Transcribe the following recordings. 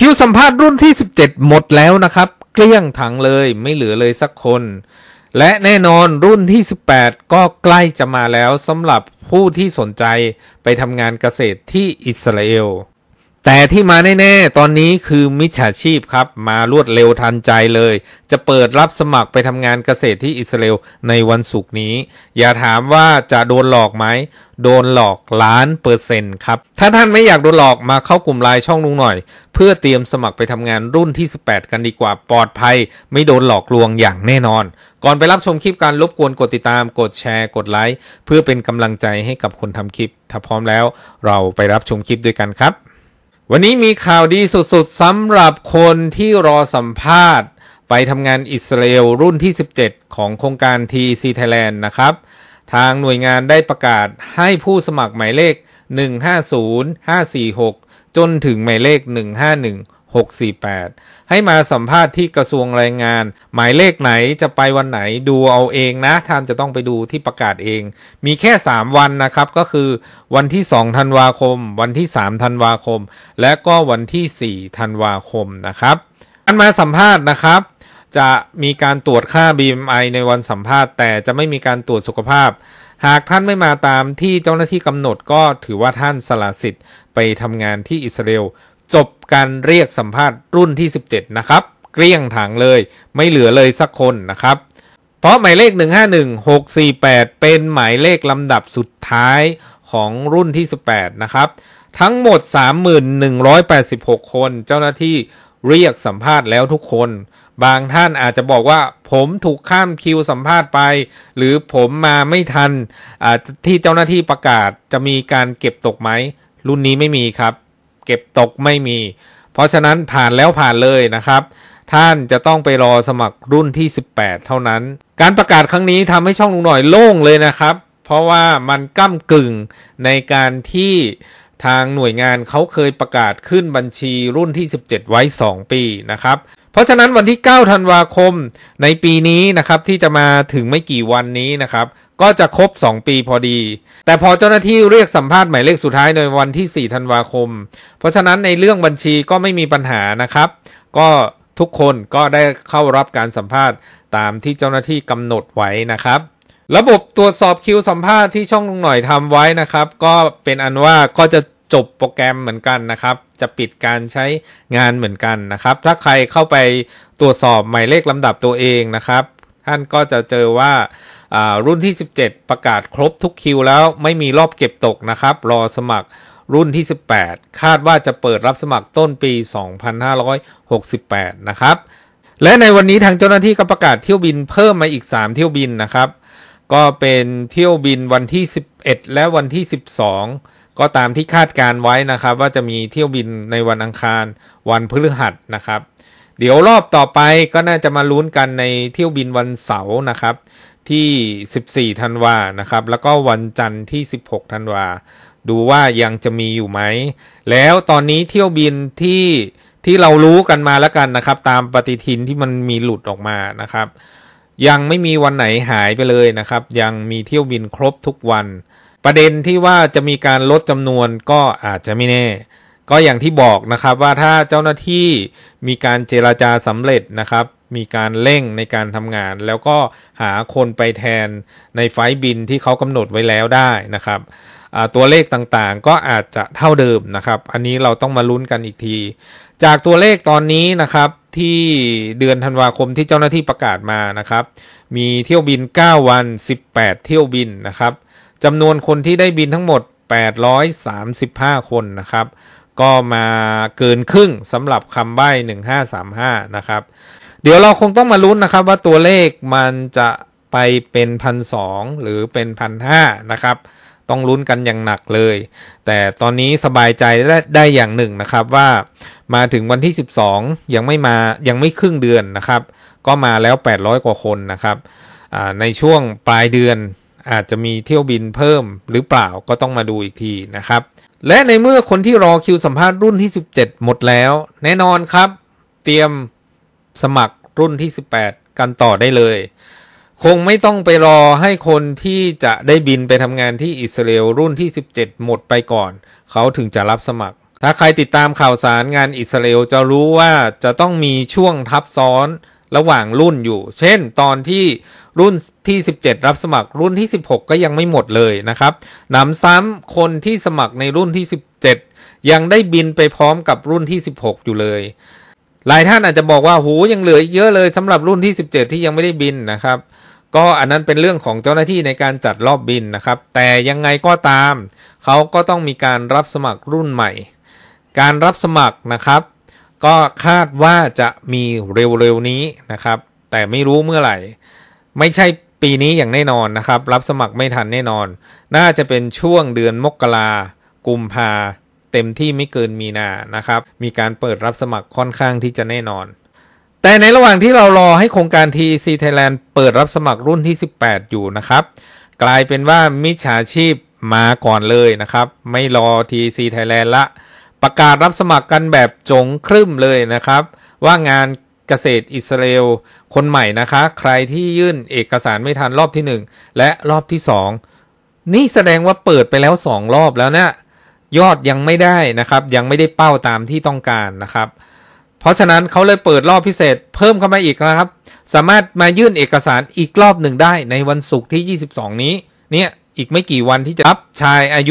คิวสัมภาษณ์รุ่นที่17หมดแล้วนะครับเกลี้ยงถังเลยไม่เหลือเลยสักคนและแน่นอนรุ่นที่18ก็ใกล้จะมาแล้วสำหรับผู้ที่สนใจไปทำงานเกษตรที่อิสราเอลแต่ที่มาแน่ๆตอนนี้คือมิจฉาชีพครับมารวดเร็วทันใจเลยจะเปิดรับสมัครไปทำงานเกษตรที่อิสราเอลในวันศุกร์นี้อย่าถามว่าจะโดนหลอกไหมโดนหลอก1,000,000%ครับถ้าท่านไม่อยากโดนหลอกมาเข้ากลุ่มไลน์ช่องลุงหน่อยเพื่อเตรียมสมัครไปทำงานรุ่นที่18กันดีกว่าปลอดภัยไม่โดนหลอกลวงอย่างแน่นอนก่อนไปรับชมคลิปการรบกวนกดติดตามกดแชร์กดไลค์เพื่อเป็นกำลังใจให้กับคนทำคลิปถ้าพร้อมแล้วเราไปรับชมคลิปด้วยกันครับวันนี้มีข่าวดีสุดๆสำหรับคนที่รอสัมภาษณ์ไปทำงานอิสราเอลรุ่นที่17ของโครงการ TEC Thailand นะครับทางหน่วยงานได้ประกาศให้ผู้สมัครหมายเลข150546จนถึงหมายเลข151648ให้มาสัมภาษณ์ที่กระทรวงแรงงานหมายเลขไหนจะไปวันไหนดูเอาเองนะท่านจะต้องไปดูที่ประกาศเองมีแค่3วันนะครับก็คือวันที่2ธันวาคมวันที่3ธันวาคมและก็วันที่4ธันวาคมนะครับการมาสัมภาษณ์นะครับจะมีการตรวจค่า BMI ในวันสัมภาษณ์แต่จะไม่มีการตรวจสุขภาพหากท่านไม่มาตามที่เจ้าหน้าที่กำหนดก็ถือว่าท่านสละสิทธิ์ไปทำงานที่อิสราเอลจบการเรียกสัมภาษณ์รุ่นที่17นะครับเกลี้ยงถังเลยไม่เหลือเลยสักคนนะครับเพราะหมายเลข151648เป็นหมายเลขลำดับสุดท้ายของรุ่นที่18นะครับทั้งหมด 3186 คนเจ้าหน้าที่เรียกสัมภาษณ์แล้วทุกคนบางท่านอาจจะบอกว่าผมถูกข้ามคิวสัมภาษณ์ไปหรือผมมาไม่ทันที่เจ้าหน้าที่ประกาศจะมีการเก็บตกไหมรุ่นนี้ไม่มีครับเก็บตกไม่มีเพราะฉะนั้นผ่านแล้วผ่านเลยนะครับท่านจะต้องไปรอสมัครรุ่นที่18เท่านั้นการประกาศครั้งนี้ทำให้ช่องลุงหน่อยโล่งเลยนะครับเพราะว่ามันก้ำกึ่งในการที่ทางหน่วยงานเขาเคยประกาศขึ้นบัญชีรุ่นที่17ไว้2ปีนะครับเพราะฉะนั้นวันที่9ธันวาคมในปีนี้นะครับที่จะมาถึงไม่กี่วันนี้นะครับก็จะครบ2ปีพอดีแต่พอเจ้าหน้าที่เรียกสัมภาษณ์หมายเลขสุดท้ายในวันที่4ธันวาคมเพราะฉะนั้นในเรื่องบัญชีก็ไม่มีปัญหานะครับก็ทุกคนก็ได้เข้ารับการสัมภาษณ์ตามที่เจ้าหน้าที่กำหนดไว้นะครับระบบตรวจสอบคิวสัมภาษณ์ที่ช่องลุงหน่อยทำไว้นะครับก็เป็นอันว่าก็จะจบโปรแกรมเหมือนกันนะครับจะปิดการใช้งานเหมือนกันนะครับถ้าใครเข้าไปตรวจสอบหมายเลขลำดับตัวเองนะครับท่านก็จะเจอว่ารุ่นที่17ประกาศครบทุกคิวแล้วไม่มีรอบเก็บตกนะครับรอสมัครรุ่นที่18คาดว่าจะเปิดรับสมัครต้นปี2568นะครับและในวันนี้ทางเจ้าหน้าที่ก็ประกาศเที่ยวบินเพิ่มมาอีก3เที่ยวบินนะครับก็เป็นเที่ยวบินวันที่11และวันที่12ก็ตามที่คาดการไว้นะครับว่าจะมีเที่ยวบินในวันอังคารวันพฤหัสนะครับเดี๋ยวรอบต่อไปก็น่าจะมาลุ้นกันในเที่ยวบินวันเสาร์นะครับที่14ธันวานะครับแล้วก็วันจันทร์ที่16ธันวาดูว่ายังจะมีอยู่ไหมแล้วตอนนี้เที่ยวบินที่เรารู้กันมาแล้วกันนะครับตามปฏิทินที่มันมีหลุดออกมานะครับยังไม่มีวันไหนหายไปเลยนะครับยังมีเที่ยวบินครบทุกวันประเด็นที่ว่าจะมีการลดจำนวนก็อาจจะไม่แน่ก็อย่างที่บอกนะครับว่าถ้าเจ้าหน้าที่มีการเจรจาสำเร็จนะครับมีการเร่งในการทำงานแล้วก็หาคนไปแทนในไฟล์บินที่เขากำหนดไว้แล้วได้นะครับตัวเลขต่างๆก็อาจจะเท่าเดิมนะครับอันนี้เราต้องมาลุ้นกันอีกทีจากตัวเลขตอนนี้นะครับที่เดือนธันวาคมที่เจ้าหน้าที่ประกาศมานะครับมีเที่ยวบิน9วัน18เที่ยวบินนะครับจำนวนคนที่ได้บินทั้งหมด835คนนะครับก็มาเกินครึ่งสำหรับคำใบ้1535นะครับเดี๋ยวเราคงต้องมาลุ้นนะครับว่าตัวเลขมันจะไปเป็น 1,200 หรือเป็น 1,500 นะครับต้องลุ้นกันอย่างหนักเลยแต่ตอนนี้สบายใจได้อย่างหนึ่งนะครับว่ามาถึงวันที่12ยังไม่ครึ่งเดือนนะครับก็มาแล้ว800กว่าคนนะครับในช่วงปลายเดือนอาจจะมีเที่ยวบินเพิ่มหรือเปล่าก็ต้องมาดูอีกทีนะครับและในเมื่อคนที่รอคิวสัมภาษณ์รุ่นที่17หมดแล้วแน่นอนครับเตรียมสมัครรุ่นที่18กันต่อได้เลยคงไม่ต้องไปรอให้คนที่จะได้บินไปทำงานที่อิสราเอลรุ่นที่17หมดไปก่อนเขาถึงจะรับสมัครถ้าใครติดตามข่าวสารงานอิสราเอลจะรู้ว่าจะต้องมีช่วงทับซ้อนระหว่างรุ่นอยู่เช่นตอนที่รุ่นที่17รับสมัครรุ่นที่16ก็ยังไม่หมดเลยนะครับหนำซ้ำคนที่สมัครในรุ่นที่17ยังได้บินไปพร้อมกับรุ่นที่16อยู่เลยหลายท่านอาจจะบอกว่าหูยังเหลือเยอะเลยสำหรับรุ่นที่17ที่ยังไม่ได้บินนะครับก็อันนั้นเป็นเรื่องของเจ้าหน้าที่ในการจัดรอบบินนะครับแต่ยังไงก็ตามเขาก็ต้องมีการรับสมัครรุ่นใหม่การรับสมัครนะครับก็คาดว่าจะมีเร็วๆนี้นะครับแต่ไม่รู้เมื่อไหร่ไม่ใช่ปีนี้อย่างแน่นอนนะครับรับสมัครไม่ทันแน่นอนน่าจะเป็นช่วงเดือนมกรากุมภาเต็มที่ไม่เกินมีนานะครับมีการเปิดรับสมัครค่อนข้างที่จะแน่นอนแต่ในระหว่างที่เรารอให้โครงการ TEC Thailand เปิดรับสมัครรุ่นที่18อยู่นะครับกลายเป็นว่ามิจฉาชีพมาก่อนเลยนะครับไม่รอ TEC Thailand ละประกาศรับสมัครกันแบบจงครึ่มเลยนะครับว่างานเกษตรอิสราเอลคนใหม่นะคะใครที่ยื่นเอกสารไม่ทันรอบที่1และรอบที่2นี่แสดงว่าเปิดไปแล้ว2รอบแล้วนะยอดยังไม่ได้นะครับยังไม่ได้เป้าตามที่ต้องการนะครับเพราะฉะนั้นเขาเลยเปิดรอบพิเศษเพิ่มเข้ามาอีกนะครับสามารถมายื่นเอกสารอีกรอบหนึ่งได้ในวันศุกร์ที่22นี้เนี่ยอีกไม่กี่วันที่จะรับชายอายุ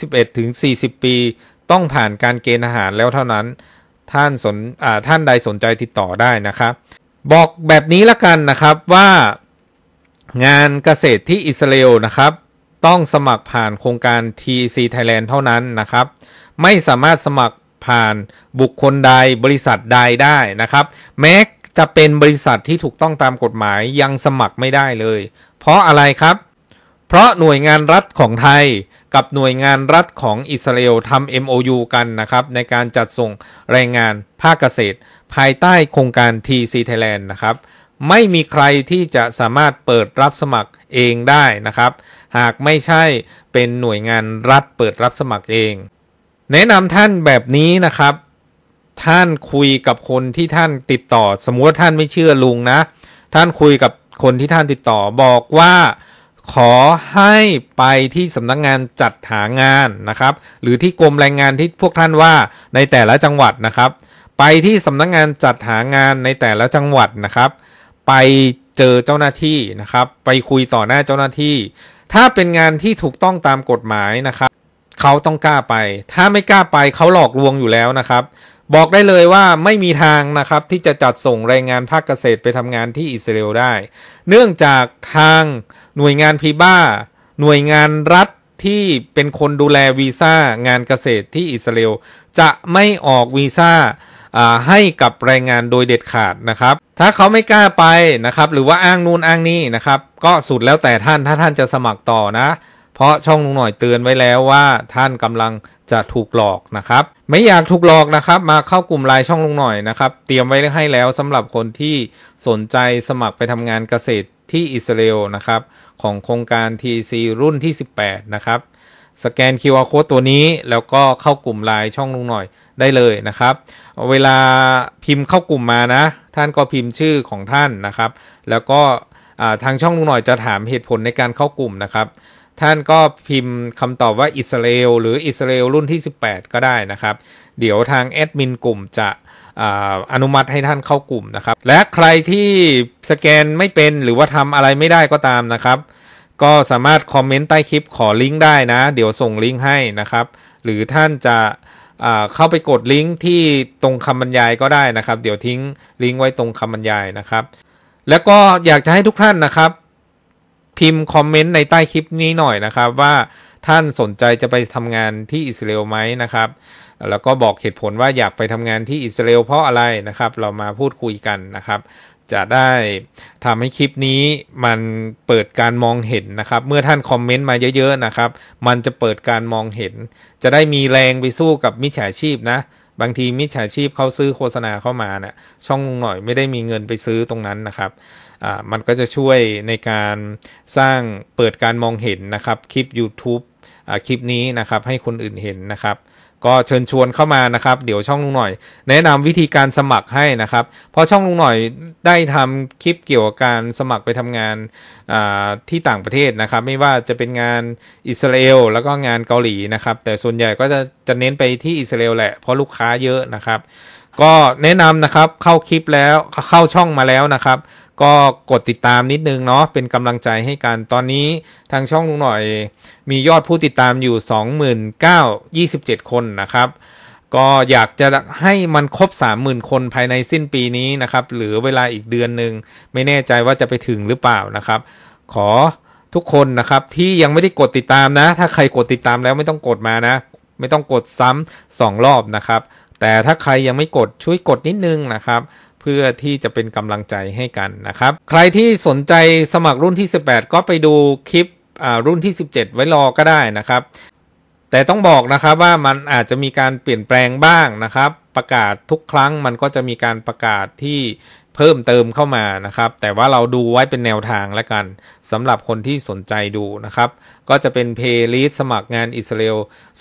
21-40 ปีต้องผ่านการเกณฑ์ทหารแล้วเท่านั้นท่านใดสนใจติดต่อได้นะครับบอกแบบนี้ละกันนะครับว่างานเกษตรที่อิสราเอลนะครับต้องสมัครผ่านโครงการ TEC Thailand เท่านั้นนะครับไม่สามารถสมัครผ่านบุคคลใดบริษัทใดได้นะครับแม้จะเป็นบริษัทที่ถูกต้องตามกฎหมายยังสมัครไม่ได้เลยเพราะอะไรครับเพราะหน่วยงานรัฐของไทยกับหน่วยงานรัฐของอิสราเอลทำ MOU กันนะครับในการจัดส่งแรงงานภาคเกษตรภายใต้โครงการ TEC Thailand นะครับไม่มีใครที่จะสามารถเปิดรับสมัครเองได้นะครับหากไม่ใช่เป็นหน่วยงานรัฐเปิดรับสมัครเองแนะนำท่านแบบนี้นะครับท่านคุยกับคนที่ท่านติดต่อสมมติว่าท่านไม่เชื่อลุงนะท่านคุยกับคนที่ท่านติดต่อบอกว่าขอให้ไปที่สำนักงานจัดหางานนะครับหรือที่กรมแรงงานที่พวกท่านว่าในแต่ละจังหวัดนะครับไปที่สำนักงานจัดหางานในแต่ละจังหวัดนะครับไปเจอเจ้าหน้าที่นะครับไปคุยต่อหน้าเจ้าหน้าที่ถ้าเป็นงานที่ถูกต้องตามกฎหมายนะครับเขาต้องกล้าไปถ้าไม่กล้าไปเขาหลอกลวงอยู่แล้วนะครับบอกได้เลยว่าไม่มีทางนะครับที่จะจัดส่งแรงงานภาคเกษตรไปทำงานที่อิสราเอลได้เนื่องจากทางหน่วยงานพีบ้าหน่วยงานรัฐที่เป็นคนดูแลวีซ่างานเกษตรที่อิสราเอลจะไม่ออกวีซ่าให้กับแรงงานโดยเด็ดขาดนะครับถ้าเขาไม่กล้าไปนะครับหรือว่าอ้างนู่นอ้างนี่นะครับก็สุดแล้วแต่ท่านถ้าท่านจะสมัครต่อนะเพราะช่องลุงหน่อยเตือนไว้แล้วว่าท่านกำลังจะถูกหลอกนะครับไม่อยากถูกหลอกนะครับมาเข้ากลุ่มไลน์ช่องลุงหน่อยนะครับเตรียมไว้ให้แล้วสำหรับคนที่สนใจสมัครไปทำงานเกษตรที่อิสราเอลนะครับของโครงการ TEC รุ่นที่18นะครับสแกน QR Code ตัวนี้แล้วก็เข้ากลุ่มไลน์ช่องลุงหน่อยได้เลยนะครับเวลาพิมพ์เข้ากลุ่มมานะท่านก็พิมพ์ชื่อของท่านนะครับแล้วก็ทางช่องลุงหน่อยจะถามเหตุผลในการเข้ากลุ่มนะครับท่านก็พิมพ์คำตอบว่าอิสราเอลหรืออิสราเอลรุ่นที่18ก็ได้นะครับเดี๋ยวทางแอดมินกลุ่มจะอนุมัติให้ท่านเข้ากลุ่มนะครับและใครที่สแกนไม่เป็นหรือว่าทำอะไรไม่ได้ก็ตามนะครับก็สามารถคอมเมนต์ใต้คลิปขอลิงก์ได้นะเดี๋ยวส่งลิงก์ให้นะครับหรือท่านจะเข้าไปกดลิงก์ที่ตรงคำบรรยายก็ได้นะครับเดี๋ยวทิ้งลิงก์ไว้ตรงคำบรรยายนะครับแล้วก็อยากจะให้ทุกท่านนะครับพิมพ์คอมเมนต์ในใต้คลิปนี้หน่อยนะครับว่าท่านสนใจจะไปทำงานที่อิสราเอลไหมนะครับแล้วก็บอกเหตุผลว่าอยากไปทำงานที่อิสราเอลเพราะอะไรนะครับเรามาพูดคุยกันนะครับจะได้ทำให้คลิปนี้มันเปิดการมองเห็นนะครับเมื่อท่านคอมเมนต์มาเยอะๆนะครับมันจะเปิดการมองเห็นจะได้มีแรงไปสู้กับมิจฉาชีพนะบางทีมิจฉาชีพเขาซื้อโฆษณาเข้ามาเนี่ยช่องหน่อยไม่ได้มีเงินไปซื้อตรงนั้นนะครับมันก็จะช่วยในการสร้างเปิดการมองเห็นนะครับคลิป YouTube คลิปนี้นะครับให้คนอื่นเห็นนะครับก็เชิญชวนเข้ามานะครับเดี๋ยวช่องลุงหน่อยแนะนำวิธีการสมัครให้นะครับเพราะช่องลุงหน่อยได้ทำคลิปเกี่ยวกับการสมัครไปทำงานที่ต่างประเทศนะครับไม่ว่าจะเป็นงานอิสราเอลแล้วก็งานเกาหลีนะครับแต่ส่วนใหญ่ก็จะเน้นไปที่อิสราเอลแหละเพราะลูกค้าเยอะนะครับก็แนะนำนะครับเข้าคลิปแล้วเข้าช่องมาแล้วนะครับก็กดติดตามนิดนึงเนาะเป็นกำลังใจให้กันตอนนี้ทางช่องลุงหน่อยมียอดผู้ติดตามอยู่ 29,027 คนนะครับก็อยากจะให้มันครบ 30,000 คนภายในสิ้นปีนี้นะครับเหลือเวลาอีกเดือนหนึ่งไม่แน่ใจว่าจะไปถึงหรือเปล่านะครับขอทุกคนนะครับที่ยังไม่ได้กดติดตามนะถ้าใครกดติดตามแล้วไม่ต้องกดมานะไม่ต้องกดซ้ำ2 รอบนะครับแต่ถ้าใครยังไม่กดช่วยกดนิดนึงนะครับเพื่อที่จะเป็นกำลังใจให้กันนะครับใครที่สนใจสมัครรุ่นที่18ก็ไปดูคลิปรุ่นที่17ไว้รอก็ได้นะครับแต่ต้องบอกนะครับว่ามันอาจจะมีการเปลี่ยนแปลงบ้างนะครับประกาศทุกครั้งมันก็จะมีการประกาศที่เพิ่มเติมเข้ามานะครับแต่ว่าเราดูไว้เป็นแนวทางแล้วกันสำหรับคนที่สนใจดูนะครับก็จะเป็นเพลย์ลิสต์สมัครงานอิสราเอล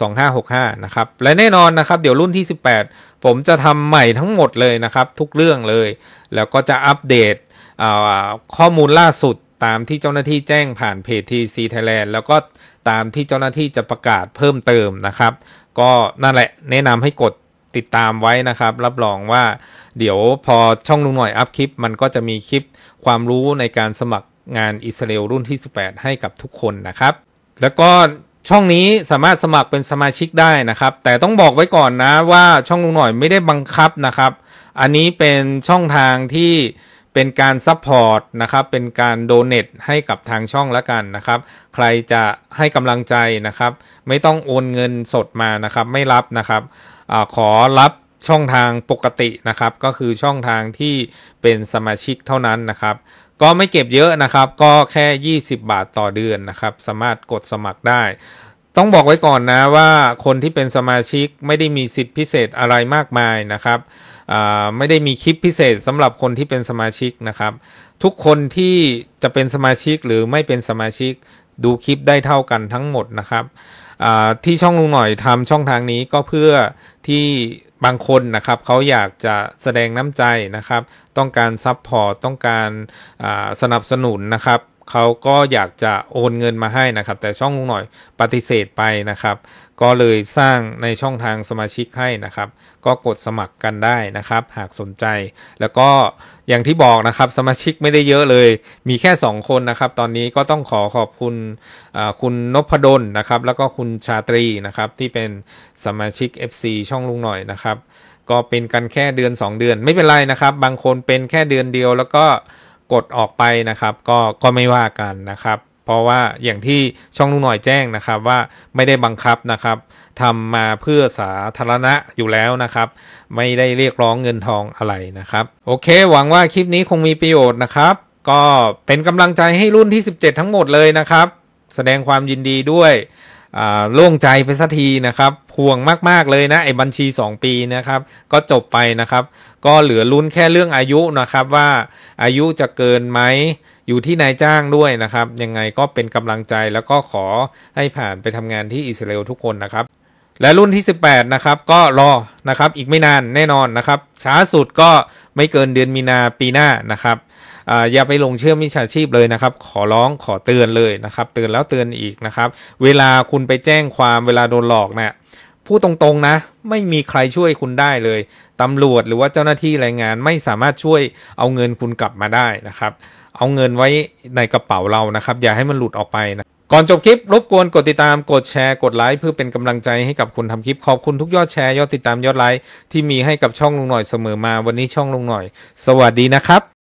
2565นะครับและแน่นอนนะครับเดี๋ยวรุ่นที่18ผมจะทำใหม่ทั้งหมดเลยนะครับทุกเรื่องเลยแล้วก็จะอัปเดตข้อมูลล่าสุดตามที่เจ้าหน้าที่แจ้งผ่านเพจ TC Thailand แล้วก็ตามที่เจ้าหน้าที่จะประกาศเพิ่มเติมนะครับก็นั่นแหละแนะนำให้กดติดตามไว้นะครับรับรองว่าเดี๋ยวพอช่องลุงหน่อยอัพคลิปมันก็จะมีคลิปความรู้ในการสมัครงานอิสราเอลรุ่นที่18ให้กับทุกคนนะครับแล้วก็ช่องนี้สามารถสมัครเป็นสมาชิกได้นะครับแต่ต้องบอกไว้ก่อนนะว่าช่องลุงหน่อยไม่ได้บังคับนะครับอันนี้เป็นช่องทางที่เป็นการซัพพอร์ตนะครับเป็นการโดเนทให้กับทางช่องแล้วกันนะครับใครจะให้กำลังใจนะครับไม่ต้องโอนเงินสดมานะครับไม่รับนะครับขอรับช่องทางปกตินะครับก็คือช่องทางที่เป็นสมาชิกเท่านั้นนะครับก็ไม่เก็บเยอะนะครับก็แค่20 บาทต่อเดือนนะครับสามารถกดสมัครได้ต้องบอกไว้ก่อนนะว่าคนที่เป็นสมาชิกไม่ได้มีสิทธิพิเศษอะไรมากมายนะครับไม่ได้มีคลิปพิเศษสำหรับคนที่เป็นสมาชิกนะครับทุกคนที่จะเป็นสมาชิกหรือไม่เป็นสมาชิกดูคลิปได้เท่ากันทั้งหมดนะครับที่ช่องลุงหน่อยทำช่องทางนี้ก็เพื่อที่บางคนนะครับเขาอยากจะแสดงน้ำใจนะครับต้องการซัพพอร์ตต้องการสนับสนุนนะครับเขาก็อยากจะโอนเงินมาให้นะครับแต่ช่องลุงหน่อยปฏิเสธไปนะครับก็เลยสร้างในช่องทางสมาชิกให้นะครับก็กดสมัครกันได้นะครับหากสนใจแล้วก็อย่างที่บอกนะครับสมาชิกไม่ได้เยอะเลยมีแค่2 คนนะครับตอนนี้ก็ต้องขอบคุณคุณนพดลนะครับแล้วก็คุณชาตรีนะครับที่เป็นสมาชิก FC ช่องลุงหน่อยนะครับก็เป็นกันแค่เดือน2 เดือนไม่เป็นไรนะครับบางคนเป็นแค่เดือนเดียวแล้วก็กดออกไปนะครับก็ไม่ว่ากันนะครับเพราะว่าอย่างที่ช่องลุงหน่อยแจ้งนะครับว่าไม่ได้บังคับนะครับทำมาเพื่อสาธารณะอยู่แล้วนะครับไม่ได้เรียกร้องเงินทองอะไรนะครับโอเคหวังว่าคลิปนี้คงมีประโยชน์นะครับก็เป็นกำลังใจให้รุ่นที่17ทั้งหมดเลยนะครับแสดงความยินดีด้วยโล่งใจไปสักทีนะครับห่วงมากๆเลยนะไอ้บัญชี2 ปีนะครับก็จบไปนะครับก็เหลือลุ้นแค่เรื่องอายุนะครับว่าอายุจะเกินไหมอยู่ที่นายจ้างด้วยนะครับยังไงก็เป็นกำลังใจแล้วก็ขอให้ผ่านไปทำงานที่อิสราเอลทุกคนนะครับและรุ่นที่18นะครับก็รอนะครับอีกไม่นานแน่นอนนะครับช้าสุดก็ไม่เกินเดือนมีนาปีหน้านะครับอย่าไปลงเชื่อมิจฉาชีพเลยนะครับขอร้องขอเตือนเลยนะครับเตือนแล้วเตือนอีกนะครับเวลาคุณไปแจ้งความเวลาโดนหลอกเนี่ยพูดตรงๆนะไม่มีใครช่วยคุณได้เลยตำรวจหรือว่าเจ้าหน้าที่แรงงานไม่สามารถช่วยเอาเงินคุณกลับมาได้นะครับเอาเงินไว้ในกระเป๋าเรานะครับอย่าให้มันหลุดออกไปนะก่อนจบคลิปรบกวนกดติดตามกดแชร์กดไลค์เพื่อเป็นกำลังใจให้กับคนทำคลิปขอบคุณทุกยอดแชร์ยอดติดตามยอดไลค์ที่มีให้กับช่องลุงหน่อยเสมอมาวันนี้ช่องลุงหน่อยสวัสดีนะครับ